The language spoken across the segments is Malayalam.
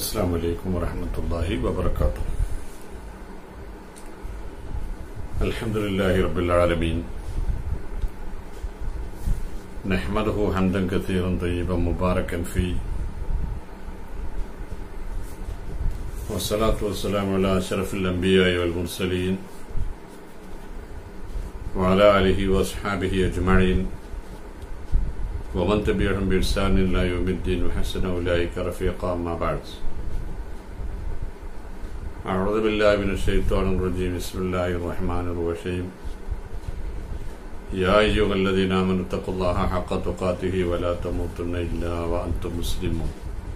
السلام عليكم ورحمة الله وبركاته. الحمد لله رب العالمين، نحمده حمدا كثيرا طيبا مباركا فيه، والصلاة والسلام على أشرف الأنبياء والمرسلين وعلى آله وأصحابه أجمعين ومن تبعهم بإحسان إلى يوم الدين وحسن أولئك رفيقا. ما بعد، أعوذ بالله من الشيطان الرجيم. بسم الله الرحمن الرحيم. يا أيها الذين آمنوا اتقوا الله حق تقاته ولا تموتن إلا وأنتم مسلمون.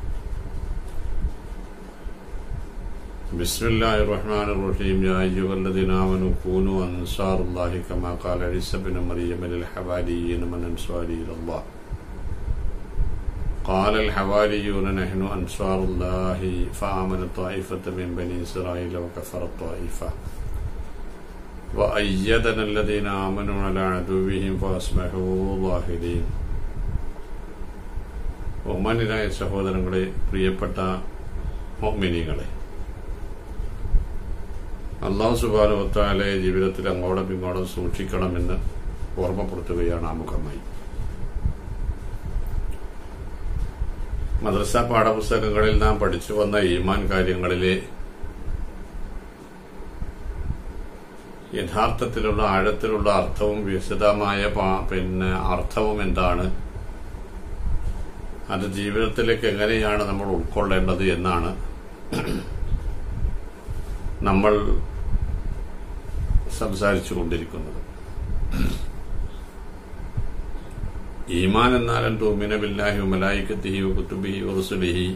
بسم الله الرحمن الرحيم. يا أيها الذين آمنوا كونوا أنصار الله كما قال عيسى بن مريم للحواريين من أنصاري إلى الله قال الحواريون نحن أنصار الله فآمنت طائفة من بني إسرائيل وكفرت طائفة وأيدنا الذين آمنوا على عدوهم فأصبحوا ظاهرين. ബഹുമാന്യരായ സഹോദരങ്ങളെ, പ്രിയപ്പെട്ട മുഅ്മിനീങ്ങളെ, അല്ലാഹു സുബ്ഹാനഹു വ തആലയെ ജീവിതത്തിൽ അങ്ങോളം ഇങ്ങോളം സൂക്ഷിക്കണമെന്ന് ഓർമ്മപ്പെടുത്തുകയാണ് ആമുഖമായി. മദ്രസ പാഠപുസ്തകങ്ങളിൽ നാം പഠിച്ചു വന്ന ഈമാൻ കാര്യങ്ങളിലെ യഥാർത്ഥത്തിലുള്ള ആഴത്തിലുള്ള അർത്ഥവും വിശദമായ അർത്ഥവും എന്താണ്, അത് ജീവിതത്തിലേക്ക് എങ്ങനെയാണ് നമ്മൾ ഉൾക്കൊള്ളേണ്ടത് എന്നാണ് നമ്മൾ സംസാരിച്ചു കൊണ്ടിരിക്കുന്നത്. ഈമാൻ എന്നാൽ തുഅ്മിന ബില്ലാഹി വമലായികതിഹി വകുതുബിഹി വറുസുലിഹി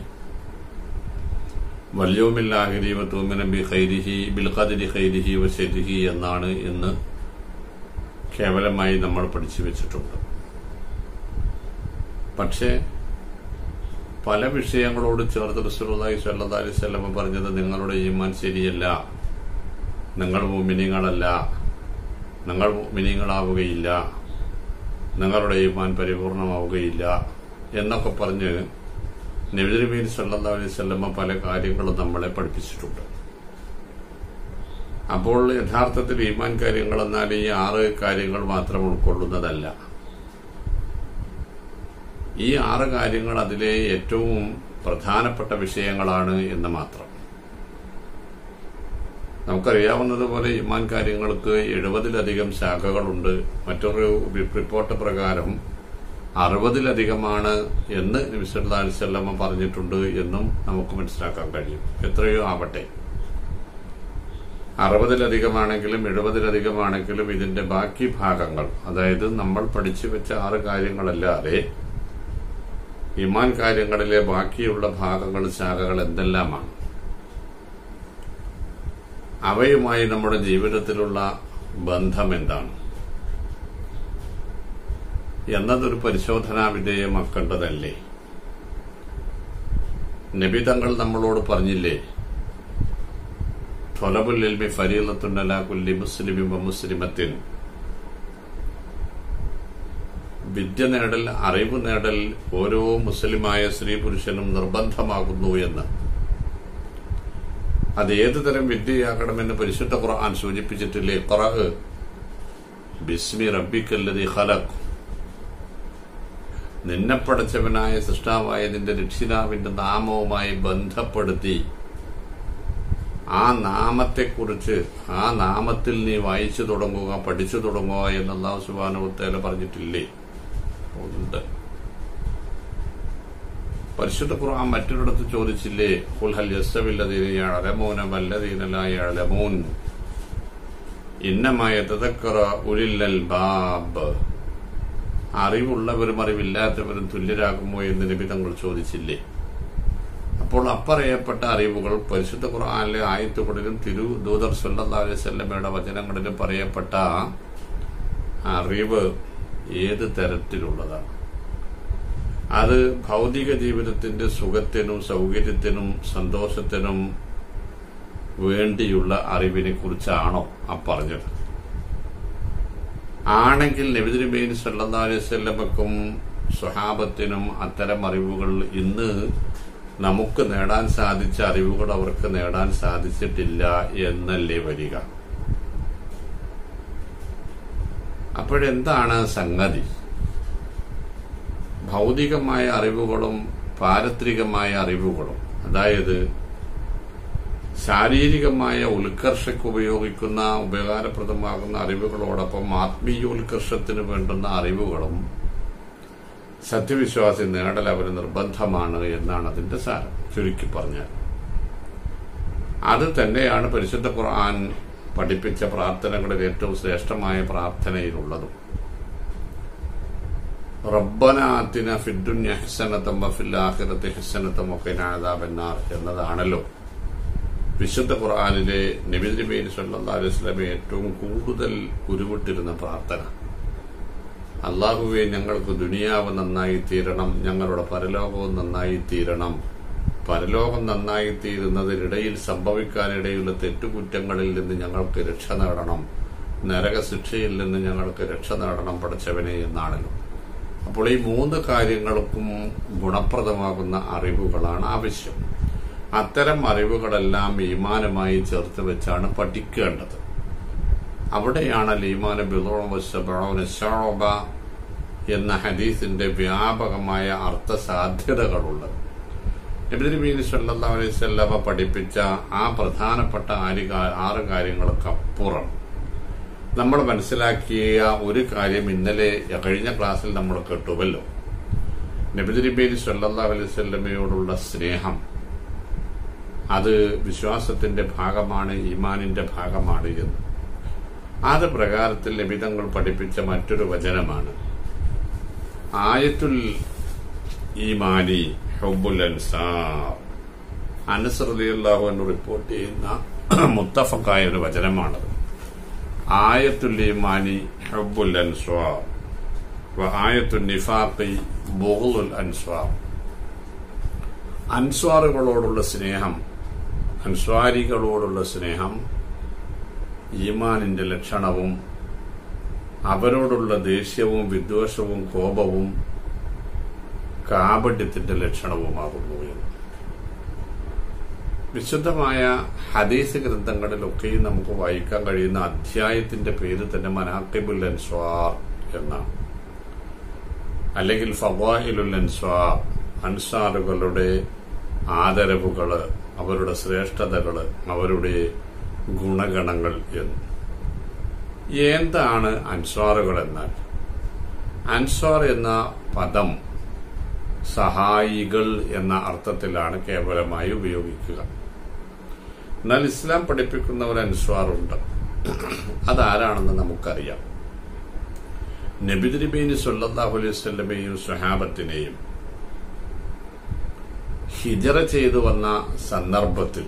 വൽയൗമിൽ ആഖിരി വതുഅ്മിന ബിൽ ഖദരി ഖൈരിഹി വശർരിഹി എന്നാണ് എന്ന് കേവലമായി നമ്മൾ പഠിച്ചു വെച്ചിട്ടുണ്ട്. പക്ഷേ പല വിഷയങ്ങളോട് ചേർത്ത് റസൂലുള്ളാഹി സ്വല്ലല്ലാഹു അലൈഹി വസല്ലം പറഞ്ഞത് നിങ്ങളുടെ ഈമാൻ ശരിയല്ല, നിങ്ങൾ മുഅ്മിനീങ്ങളല്ല, നിങ്ങൾ മുഅ്മിനീങ്ങളാവുകയില്ല, നിങ്ങളുടെ ഈമാൻ പരിപൂർണമാവുകയില്ല എന്നൊക്കെ പറഞ്ഞ് നബി തിരുമേനി സ്വല്ലല്ലാഹു അലൈഹി വസല്ലം പല കാര്യങ്ങളും നമ്മളെ പഠിപ്പിച്ചിട്ടുണ്ട്. അപ്പോൾ യഥാർത്ഥത്തിൽ ഈമാൻ കാര്യങ്ങൾ എന്നാൽ ഈ 6 കാര്യങ്ങൾ മാത്രം ഉൾക്കൊള്ളുന്നതല്ല. ഈ 6 കാര്യങ്ങൾ അതിലെ ഏറ്റവും പ്രധാനപ്പെട്ട വിഷയങ്ങളാണ് എന്ന് മാത്രം. നമുക്കറിയാവുന്നതുപോലെ ഈമാൻ കാര്യങ്ങൾക്ക് 70-ലധികം ശാഖകളുണ്ട്. മറ്റൊരു റിപ്പോർട്ട് പ്രകാരം 60-ലധികമാണ് എന്ന് നബി സല്ലല്ലാഹു അലൈഹി വസല്ലം പറഞ്ഞിട്ടുണ്ട് എന്നും നമുക്ക് മനസ്സിലാക്കാൻ കഴിയും. എത്രയോ ആവട്ടെ, 60-ലധികമാണെങ്കിലും 70-ലധികമാണെങ്കിലും ഇതിന്റെ ബാക്കി ഭാഗങ്ങൾ, അതായത് നമ്മൾ പഠിച്ചു വെച്ച 6 കാര്യങ്ങളല്ലാതെ ഈമാൻ കാര്യങ്ങളിലെ ബാക്കിയുള്ള ഭാഗങ്ങൾ, ശാഖകൾ എന്തെല്ലാമാണ്, അവയുമായി നമ്മുടെ ജീവിതത്തിലുള്ള ബന്ധം എന്താണ് എന്നതൊരു പരിശോധനാ വിധേയമാക്കേണ്ടതല്ലേ? നബി തങ്ങൾ നമ്മളോട് പറഞ്ഞില്ലേ, ത്വലബുൽ ഇൽമി ഫരീളത്തുൻ അലാ കുല്ലി മുസ്ലിമിൻ വ മുസ്ലിമത്തിൻ, വിദ്യ നേടൽ, അറിവ് നേടൽ ഓരോ മുസ്ലിമായ സ്ത്രീ പുരുഷനും നിർബന്ധമാകുന്നു എന്ന്. അത് ഏതു തരം വിദ്യയാകണമെന്ന് പരിശുദ്ധ ഖുർആൻ സൂചിപ്പിച്ചിട്ടില്ലേ? ഖുർആൻ ബിസ്മി റബ്ബിക്കല്ലദീ ഖലഖ്, നിന്നെ പടച്ചവനായ സൃഷ്ടാവായ നിന്റെ രക്ഷിതാവിന്റെ നാമവുമായി ബന്ധപ്പെടുത്തി ആ നാമത്തെക്കുറിച്ച്, ആ നാമത്തിൽ നീ വായിച്ചു തുടങ്ങുക, പഠിച്ചു തുടങ്ങുക എന്ന് അല്ലാഹു സുബ്ഹാനഹു വ തആല പറഞ്ഞിട്ടില്ലേ? ഉണ്ട്. പരിശുദ്ധ ഖുർആൻ മറ്റൊരിടത്ത് ചോദിച്ചില്ലേ, ഖുൽ ഹൽ യസ്തവില്ലദീന യഅലമൂന വല്ലദീന ലാ യഅലമൂൻ ഇന്നമാ യതദക്കറു ഉലുൽ അൽബാബ്, അറിവുള്ളവരും അറിവില്ലാത്തവരും തുല്യരാകുമോ എന്ന് നബി തങ്ങൾ ചോദിച്ചില്ലേ? അപ്പോൾ അപ്പറയപ്പെട്ട അറിവുകൾ പരിശുദ്ധ ഖുർആനിലെ ആയത്തുകളിലും ദൂതർ സല്ലല്ലാഹു അലൈഹി വസല്ലമയുടെ വചനങ്ങളിലും പറയപ്പെട്ട അറിവ് ഏത് തരത്തിലുള്ളതാണ്? അത് ഭൗതിക ജീവിതത്തിന്റെ സുഖത്തിനും സൗകര്യത്തിനും സന്തോഷത്തിനും വേണ്ടിയുള്ള അറിവിനെ കുറിച്ചാണോ ആ പറഞ്ഞത്? ആണെങ്കിൽ നബി തിരുമേനി സല്ലല്ലാഹു അലൈഹി വസല്ലമക്കും സ്വഹാബത്തിനും അത്തരം അറിവുകൾ ഇന്ന് നമുക്ക് നേടാൻ സാധിച്ച അറിവുകൾ അവർക്ക് നേടാൻ സാധിച്ചിട്ടില്ല എന്നല്ലേ വരിക. അപ്പോഴെന്താണ് സംഗതി? ഭൗതികമായ അറിവുകളും പാരത്രികമായ അറിവുകളും, അതായത് ശാരീരികമായ ഉത്കർഷയ്ക്ക് ഉപയോഗിക്കുന്ന ഉപകാരപ്രദമാകുന്ന അറിവുകളോടൊപ്പം ആത്മീയോത്കർഷത്തിന് വേണ്ടുന്ന അറിവുകളും സത്യവിശ്വാസി നേടൽ അവന് നിർബന്ധമാണ് എന്നാണ് അതിന്റെ സാരം. ചുരുക്കി പറഞ്ഞാൽ അത് തന്നെയാണ് പരിശുദ്ധ ഖുർആൻ പഠിപ്പിച്ച പ്രാർത്ഥനകളിൽ ഏറ്റവും ശ്രേഷ്ഠമായ പ്രാർത്ഥനയിലുള്ളതും. റബ്ബന ആതിന ഫിദ്ദുനിയ ഹസനതൻ വഫിൽ ആഖിറതി ഹസനതൻ വഖിനാ അദാബന്നാർ എന്നതാണല്ലോ വിശുദ്ധ ഖുർആനിലെ നബി സല്ലല്ലാഹു അലൈഹി വസല്ലം ഏറ്റവും കൂടുതൽ ഉരുവിട്ടിരുന്ന പ്രാർത്ഥന. അല്ലാഹുവേ, ഞങ്ങൾക്ക് ദുനിയാവ് നന്നായി തീരണം, ഞങ്ങളുടെ പരലോകവും നന്നായി തീരണം. പരലോകം നന്നായി തീരുന്നതിനിടയിൽ സംഭവിക്കാനിടയുള്ള തെറ്റുകുറ്റങ്ങളിൽ നിന്ന് ഞങ്ങൾക്ക് രക്ഷ നേടണം, നരകശിക്ഷയിൽ നിന്ന് ഞങ്ങൾക്ക് രക്ഷ നേടണം പടച്ചവനെ എന്നാണല്ലോ. അപ്പോൾ ഈ 3 കാര്യങ്ങൾക്കും ഗുണപ്രദമാകുന്ന അറിവുകളാണ് ആവശ്യം. അത്തരം അറിവുകളെല്ലാം ഈമാനുമായി ചേർത്ത് വെച്ചാണ് പഠിക്കേണ്ടത്. അവിടെയാണ് ഈമാൻ ബിദ്ഉൻ വസബഊന ശഅബ എന്ന ഹദീസിന്റെ വ്യാപകമായ അർത്ഥസാധ്യതകളുള്ളത്. നബി സല്ലല്ലാഹു അലൈഹി വസല്ലം പഠിപ്പിച്ച ആ പ്രധാനപ്പെട്ട 6 കാര്യങ്ങൾക്കപ്പുറം നമ്മൾ മനസ്സിലാക്കിയ ഒരു കാര്യം ഇന്നലെ കഴിഞ്ഞ ക്ലാസ്സിൽ നമ്മൾ കേട്ടുവല്ലോ. നബി സല്ലല്ലാഹു അലൈഹി വസല്ലമയോടുള്ള സ്നേഹം അത് വിശ്വാസത്തിന്റെ ഭാഗമാണ്, ഈമാനിന്റെ ഭാഗമാണ് എന്ന്. അത് പ്രകാരത്തിൽ നബിതങ്ങൾ പഠിപ്പിച്ച മറ്റൊരു വചനമാണ് ആയത്തുൽ ഈമാനി ഹുബ്ബുൽ അൻസാർ. അനസ് റളിയല്ലാഹു അൻഹു റിപ്പോർട്ട് ചെയ്യുന്ന മുത്തഫഖായ ഒരു വചനമാണത്. ആയത്തുൽ ഈമാനി ഹുബ്ബുൽ അൻസാർ വ ആയത്തുൻ നിഫാഖി ബുഗ്ളുൽ അൻസാർ. അൻസ്വാറുകളോടുള്ള സ്നേഹം, അൻസ്വാരികളോടുള്ള സ്നേഹം ഈമാനിന്റെ ലക്ഷണവും അവരോടുള്ള ദേഷ്യവും വിദ്വേഷവും കോപവും കാപട്യത്തിന്റെ ലക്ഷണവുമാകുന്നു എന്ന്. വിശുദ്ധമായ ഹദീസ് ഗ്രന്ഥങ്ങളിലൊക്കെയും നമുക്ക് വായിക്കാൻ കഴിയുന്ന അധ്യായത്തിന്റെ പേര് തന്നെ മനാഖിബുൽ അൻസ്വാർ എന്നാണ്, അല്ലെങ്കിൽ ഫവായിലുൽ അൻസ്വാർ, അൻസാറുകളുടെ ആദരവുകള്, അവരുടെ ശ്രേഷ്ഠതകള്, അവരുടെ ഗുണഗണങ്ങൾ എന്ന്. എന്താണ് അൻസ്വാറുകൾ എന്നാൽ? അൻസ്വാർ എന്ന പദം സഹായികൾ എന്ന അർത്ഥത്തിലാണ് കേവലമായി ഉപയോഗിക്കുക. എന്നാൽ ഇസ്ലാം പഠിപ്പിക്കുന്ന ഒരു അൻസ്വാറുണ്ട്. അതാരാണെന്ന് നമുക്കറിയാം. നബി സല്ലല്ലാഹു അലൈഹി വസല്ലമയെയും സ്വഹാബത്തിനെയും ഹിജറ ചെയ്തു വന്ന സന്ദർഭത്തിൽ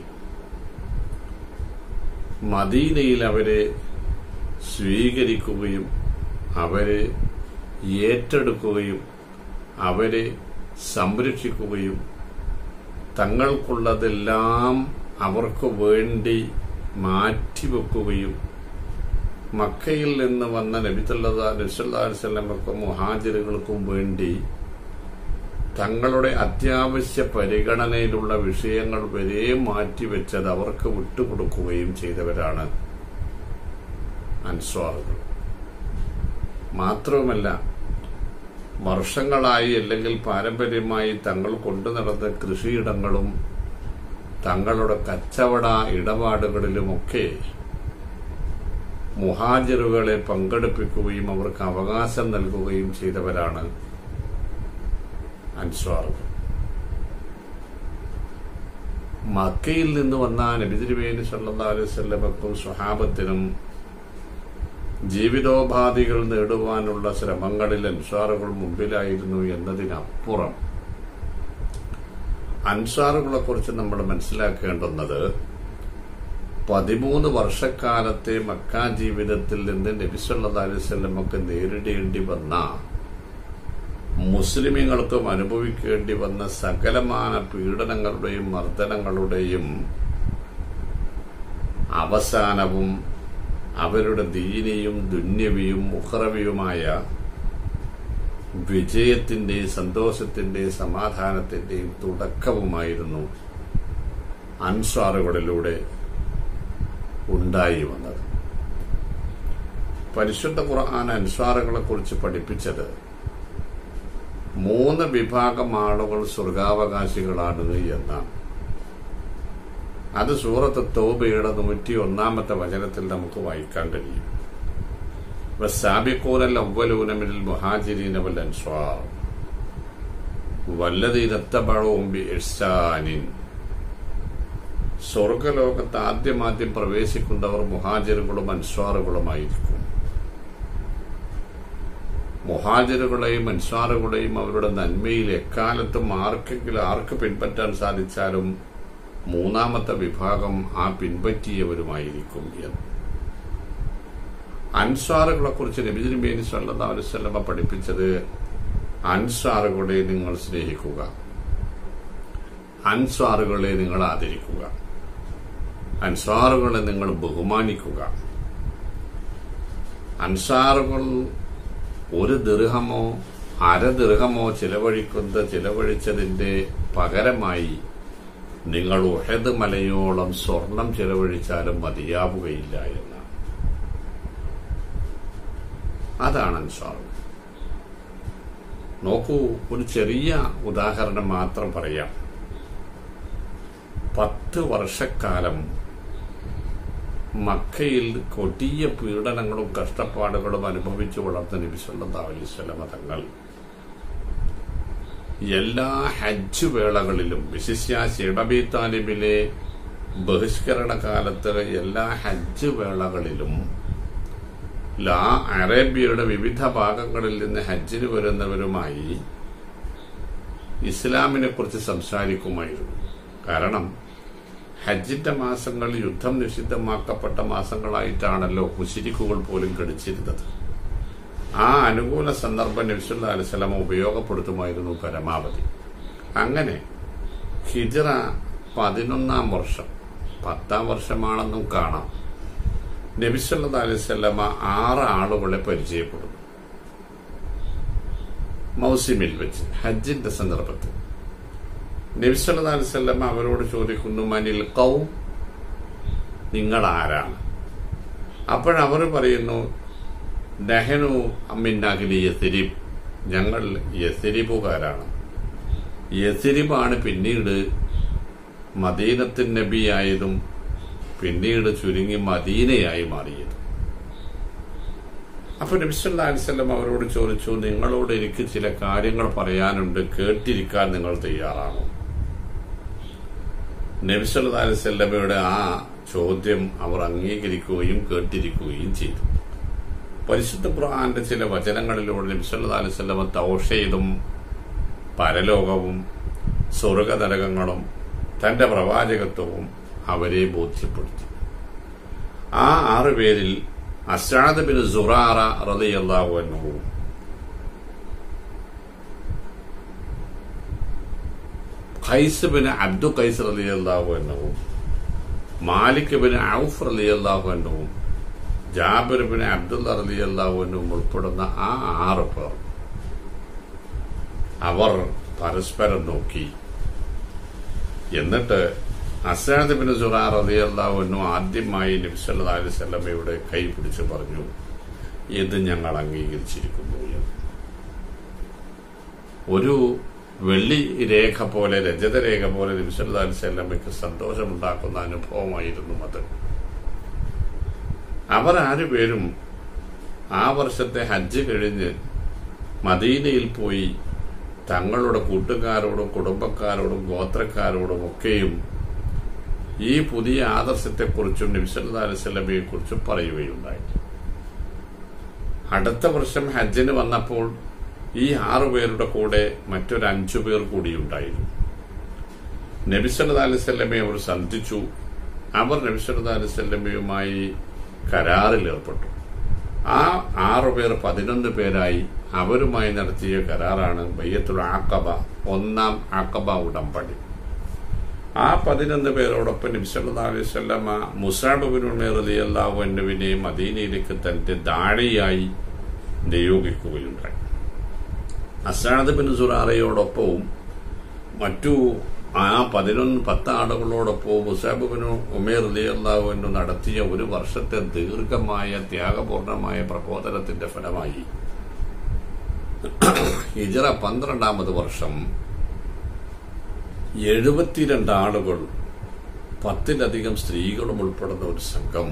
മദീനയിൽ അവരെ സ്വീകരിക്കുകയും അവരെ ഏറ്റെടുക്കുകയും അവരെ സംരക്ഷിക്കുകയും തങ്ങൾക്കുള്ളതെല്ലാം അവർക്ക് വേണ്ടി മാറ്റിവെക്കുകയും മക്കയിൽ നിന്ന് വന്ന നബി സല്ലല്ലാഹു അലൈഹി വസല്ലമക്കും മുഹാജിറുകൾക്കും വേണ്ടി തങ്ങളുടെ അത്യാവശ്യ പരിഗണനയിലുള്ള വിഷയങ്ങൾ വരെ മാറ്റിവെച്ചത് അവർക്ക് വിട്ടുകൊടുക്കുകയും ചെയ്തവരാണ് അൻസ്വാറുകൾ. മാത്രവുമല്ല, വർഷങ്ങളായി അല്ലെങ്കിൽ പാരമ്പര്യമായി തങ്ങൾ കൊണ്ടു നടന്ന കൃഷിയിടങ്ങളും തങ്ങളുടെ കച്ചവട ഇടപാടുകളിലുമൊക്കെ മുഹാജിറുകളെ പങ്കെടുപ്പിക്കുകയും അവർക്ക് അവകാശം നൽകുകയും ചെയ്തവരാണ് അൻസ്വാറുകൾ. മക്കയിൽ നിന്ന് വന്ന നബി സല്ലല്ലാഹു അലൈഹി വസല്ലമക്കും സ്വഹാബത്തിനും ജീവിതോപാധികൾ നേടുവാനുള്ള ശ്രമങ്ങളിൽ അൻസ്വാറുകൾ മുമ്പിലായിരുന്നു എന്നതിനപ്പുറം അൻസ്വാറുകളെ കുറിച്ച് നമ്മൾ മനസ്സിലാക്കേണ്ടുന്നത് 13 വർഷക്കാലത്തെ മക്ക ജീവിതത്തിൽ നിന്ന് നബി സല്ലല്ലാഹു അലൈഹി വസല്ലമക്ക് നേരിടേണ്ടി വന്ന, മുസ്ലിമീങ്ങൾക്കും അനുഭവിക്കേണ്ടി വന്ന സകലമാന പീഡനങ്ങളുടെയും മർദ്ദനങ്ങളുടെയും അവസാനവും അവരുടെ ദീനിയും ദുന്യവിയും ഉഖറവിയുമായ വിജയത്തിന്റെയും സന്തോഷത്തിന്റെയും സമാധാനത്തിന്റെയും തുടക്കവുമായിരുന്നു അൻസ്വാറുകളിലൂടെ ഉണ്ടായി വന്നത്. പരിശുദ്ധ ഖുർആൻ അൻസ്വാറുകളെ കുറിച്ച് പഠിപ്പിച്ചത് 3 വിഭാഗം ആളുകൾ സ്വർഗാവകാശികളാണ് എന്നാണ്. അത് സൂറത്ത് തൗബയുടെ 101-ാമത്തെ വചനത്തിൽ നമുക്ക് വായിക്കാൻ കഴിയും. والسابقون الأولون من المهاجرين والأنصار والذين اتبعوهم بإحسان. സ്വർഗലോകത്ത് ആദ്യം പ്രവേശിക്കുന്നവർ മുഹാജിറുകളും അൻസ്വാറുകളുമായിരിക്കും. മുഹാജിറുകളെയും അൻസ്വാറുകളെയും അവരുടെ നന്മയിൽ എക്കാലത്തും ആർക്ക് പിൻപറ്റാൻ സാധിച്ചാലും 3ാമത്തെ വിഭാഗം ആ പിൻപറ്റിയവരുമായിരിക്കും എന്ന്. അൻസ്വാറുകളെ കുറിച്ച് നബി തിരുമേനി സല്ലല്ലാഹു അലൈഹി വസല്ലമ പഠിപ്പിച്ചത്, അൻസ്വാറുകളെ നിങ്ങൾ സ്നേഹിക്കുക, അൻസ്വാറുകളെ നിങ്ങൾ ആദരിക്കുക, അൻസ്വാറുകളെ നിങ്ങൾ ബഹുമാനിക്കുക. അൻസാറുകൾ 1 ദിർഹമോ 1/2 ദിർഹമോ ചിലവഴിച്ചതിന്റെ പകരമായി നിങ്ങൾ ഉഹദ് മലയോളം സ്വർണം ചിലവഴിച്ചാലും മതിയാവുകയില്ല എന്നാണ്. അതാണ് അൻസ്വാറുകൾ. നോക്കൂ, ഒരു ചെറിയ ഉദാഹരണം മാത്രം പറയാം. 10 വർഷക്കാലം മക്കയിൽ കൊടിയ പീഡനങ്ങളും കഷ്ടപ്പാടുകളും അനുഭവിച്ചു വളർന്ന നബി സല്ലല്ലാഹു അലൈഹി വസല്ലം തങ്ങൾ എല്ലാ ഹജ്ജ് വേളകളിലും, വിശിഷ്യ ശിഅബി താലിബിലെ ബഹിഷ്കരണ കാലത്ത് എല്ലാ ഹജ്ജ് വേളകളിലും അറേബ്യയുടെ വിവിധ ഭാഗങ്ങളിൽ നിന്ന് ഹജ്ജിന് വരുന്നവരുമായി ഇസ്ലാമിനെ കുറിച്ച് സംസാരിക്കുമായിരുന്നു. കാരണം ഹജ്ജിന്റെ മാസങ്ങൾ യുദ്ധം നിഷിദ്ധമാക്കപ്പെട്ട മാസങ്ങളായിട്ടാണല്ലോ മുശ്രിക്കുകൾ പോലും ഗണിച്ചിരുന്നത്. ആ അനുകൂല സന്ദർഭം നബി സല്ലല്ലാഹു അലൈഹി വസല്ലം ഉപയോഗപ്പെടുത്തുമായിരുന്നു പരമാവധി. അങ്ങനെ ഹിജ്റ 11-ാം വർഷം, 10-ാം വർഷമാണെന്നും കാണാം, നബി സല്ലല്ലാഹു അലൈഹി വസല്ലം 6 ആളുകളെ പരിചയപ്പെടുന്നു. മൗസിമിൽ വെച്ച് ഹജ്ജിന്റെ സന്ദർഭത്തിൽ നബി സല്ലല്ലാഹു അലൈഹി വസല്ലം അവരോട് ചോദിക്കുന്നു, മനിൽ ഖൗം, നിങ്ങൾ ആരാണ്? അപ്പോഴവർ പറയുന്നു, നഹ്നു മിൻ അഹ്ലി യസ്രിബ്, ഞങ്ങൾ യസ്രിബുകാരാണ്. യസ്രിബാണ് പിന്നീട് മദീനത്തിൻ നബിയായതും പിന്നീട് ചുരുങ്ങി മദീനയായി മാറിയത്. അപ്പൊ നബി സല്ലല്ലാഹു അലൈഹി വസല്ലം അവരോട് ചോദിച്ചു, നിങ്ങളോട് എനിക്ക് ചില കാര്യങ്ങൾ പറയാനുണ്ട്, കേട്ടിരിക്കാൻ നിങ്ങൾ തയ്യാറാണോ? നബി സല്ലല്ലാഹു അലൈഹി വസല്ലമയുടെ ആ ചോദ്യം അവർ അംഗീകരിക്കുകയും കേട്ടിരിക്കുകയും ചെയ്തു. പരിശുദ്ധ ഖുർആന്റെ ചില വചനങ്ങളിലൂടെ നബി സല്ലല്ലാഹു അലൈഹി വസല്ലം തൗഹീദും പരലോകവും സ്വർഗനരകങ്ങളും തന്റെ പ്രവാചകത്വവും അവരെ ബോധ്യപ്പെടുത്തി. ആ 6 പേരിൽ അസ്അദ് ബിൻ സുറാറ റളിയല്ലാഹു അൻഹു, ഖൈസ് ബിൻ അബ്ദു ഖൈസ് റളിയല്ലാഹു അൻഹു, മാലിക് ബിൻ ഔഫ് റളിയല്ലാഹു അൻഹു, ജാബിർ ബിൻ അബ്ദുള്ള റളിയല്ലാഹു അൻഹു ഉൾപ്പെടുന്ന ആ 6 പേർ അവർ പരസ്പരം നോക്കി. എന്നിട്ട് അസ്അദ് ബിൻ സുറാറ റളിയല്ലാഹു അൻഹു ആദ്യമായി നബി സല്ലല്ലാഹു അലൈഹി വസല്ലമയുടെ കൈ പിടിച്ച് പറഞ്ഞു, ഇത് ഞങ്ങൾ അംഗീകരിച്ചിരിക്കുന്നു എന്ന്. ഒരു വെള്ളി രേഖ പോലെ, രജതരേഖ പോലെ നബി സല്ലല്ലാഹു അലൈഹി വസല്ലമയ്ക്ക് സന്തോഷമുണ്ടാക്കുന്ന അനുഭവമായിരുന്നു അത്. അവർ 6 പേരും ആ വർഷത്തെ ഹജ്ജ് കഴിഞ്ഞ് മദീനയിൽ പോയി തങ്ങളുടെ കൂട്ടുകാരോടും കുടുംബക്കാരോടും ഗോത്രക്കാരോടും ഒക്കെയും ഈ പുതിയ ആദർശത്തെക്കുറിച്ചും നബി സല്ലല്ലാഹു അലൈഹി വസല്ലമയെ കുറിച്ചും പറയുകയുണ്ടായി. അടുത്ത വർഷം ഹജ്ജിന് വന്നപ്പോൾ ഈ 6 പേരുടെ കൂടെ മറ്റൊരു 5 പേർ കൂടിയുണ്ടായിരുന്നു. നബി സല്ലല്ലാഹു അലൈഹി വസല്ലമയെ അവർ സന്ധിച്ചു. അവർ നബി സല്ലല്ലാഹു അലൈഹി വസല്ലമയുമായി കരാറിൽ ഏർപ്പെട്ടു. ആ 6 പേർ 11 പേരായി. അവരുമായി നടത്തിയ കരാറാണ് ബൈഅത്തുൽ അഖബ, 1-ാം അഖബ ഉടമ്പടി. ആ 11 പേരോടൊപ്പം നബി സല്ലല്ലാഹു അലൈഹി വസല്ലമ മുസ്അബ് ബിൻ ഉമൈർ റളിയല്ലാഹു അൻഹുവിനെ മദീനയിലേക്ക് തന്റെ ദാഴിയായി നിയോഗിക്കുകയുണ്ടായി. അസ്അദ് ബിൻ സുറാറയോടൊപ്പവും മറ്റു ആ 10 ആളുകളോടൊപ്പവും മുസ്അബ് ബിൻ ഉമൈർ റളിയല്ലാഹു അൻഹു നടത്തിയ ഒരു വർഷത്തെ ദീർഘമായ ത്യാഗപൂർണമായ പ്രബോധനത്തിന്റെ ഫലമായി ഹിജ്റ 12ാമത് വർഷം 72 ആളുകൾ 10-ലധികം സ്ത്രീകളും ഉൾപ്പെടുന്ന ഒരു സംഘം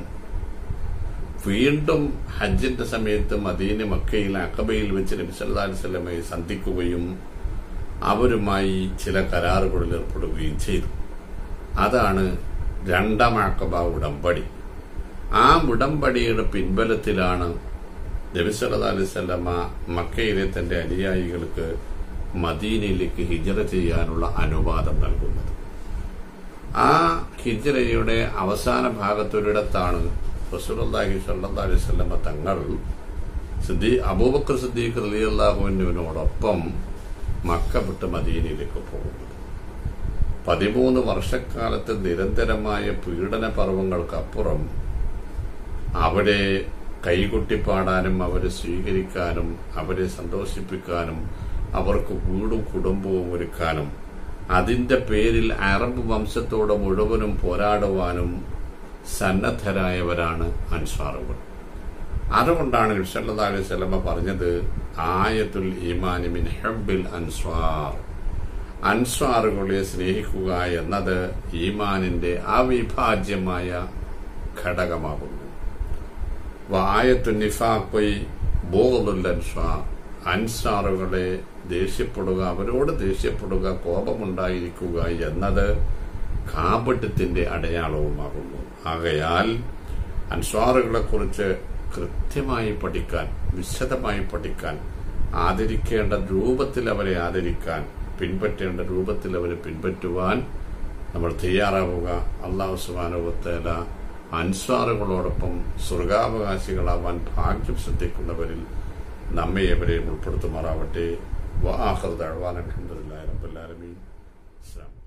വീണ്ടും ഹജ്ജിന്റെ സമയത്ത് മക്കയിൽ അഖബയിൽ വെച്ച് നബി സല്ലല്ലാഹു അലൈഹി വസല്ലമയെ സന്ധിക്കുകയും അവരുമായി ചില കരാറുകളിൽ ഏർപ്പെടുകയും ചെയ്തു. അതാണ് 2ാം അഖബ ഉടമ്പടി. ആ ഉടമ്പടിയുടെ പിൻബലത്തിലാണ് നബി സല്ലല്ലാഹു അലൈഹി വസല്ലമ മക്കയിലെ തന്റെ അനുയായികൾക്ക് മദീനയിലേക്ക് ഹിജ്റ ചെയ്യാനുള്ള അനുവാദം നൽകുന്നത്. ആ ഹിജ്റയുടെ അവസാന ഭാഗത്തൊരിടത്താണ് റസൂലുള്ളാഹി സ്വല്ലല്ലാഹു അലൈഹി വസല്ലമ തങ്ങൾ അബൂബക്കർ സിദ്ദീഖ് റളിയല്ലാഹു അൻഹുവിനോടൊപ്പം മക്ക വിട്ട് മദീനയിലേക്ക് പോകുന്നത്. 13 വർഷക്കാലത്തെ നിരന്തരമായ പീഡന പർവങ്ങൾക്കപ്പുറം അവിടെ കൈകൊട്ടിപ്പാടാനും അവരെ സ്വീകരിക്കാനും അവരെ സന്തോഷിപ്പിക്കാനും അവർക്ക് വീടും കുടുംബവും ഒരുക്കാനും അതിന്റെ പേരിൽ അറബ് വംശത്തോട് മുഴുവനും പോരാടുവാനും സന്നദ്ധരായവരാണ് അൻസ്വാറുകൾ. അതുകൊണ്ടാണ് നബി സല്ലല്ലാഹു അലൈഹി വസല്ലമ പറഞ്ഞത് ആയത്തുൽ ഈമാനി മിൻ ഹബ്ബിൽ അൻസ്വാർ. അൻസ്വാറുകളെ സ്നേഹിക്കുക എന്നത് ഈമാനിന്റെ അവിഭാജ്യമായ ഘടകമാകുന്നു. ആയത്തുൽ നിഫാഖി ബുഗ്ദുൽ അൻസ്വാർ. അൻസാറുകളെ ദേഷ്യപ്പെടുക, അവരോട് ദേഷ്യപ്പെടുക, കോപമുണ്ടായിരിക്കുക എന്നത് കാപട്യത്തിന്റെ അടയാളവുമാകുന്നു. ആകയാൽ അൻസ്വാറുകളെ കുറിച്ച് കൃത്യമായി പഠിക്കാൻ, വിശദമായി പഠിക്കാൻ, ആദരിക്കേണ്ട രൂപത്തിൽ അവരെ ആദരിക്കാൻ, പിൻപറ്റേണ്ട രൂപത്തിൽ അവരെ പിൻപറ്റുവാൻ നമ്മൾ തയ്യാറാവുക. അല്ലാഹു സുബ്ഹാനഹു വ തആല അൻസ്വാറുകളോടൊപ്പം സ്വർഗാവകാശികളാവാൻ ഭാഗ്യം ശ്രദ്ധിക്കുന്നവരിൽ നമ്മെ എവരെയും ഉൾപ്പെടുത്തുമാറാവട്ടെ. വആഖിറു ദഅ്വാനാ അൽഹംദുലില്ലാഹി റബ്ബിൽ ആലമീൻ.